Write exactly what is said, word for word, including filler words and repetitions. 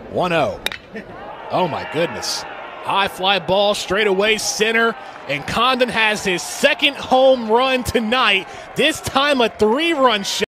one oh. Oh, my goodness. High fly ball, straight away center, and Condon has his second home run tonight, this time a three-run shot.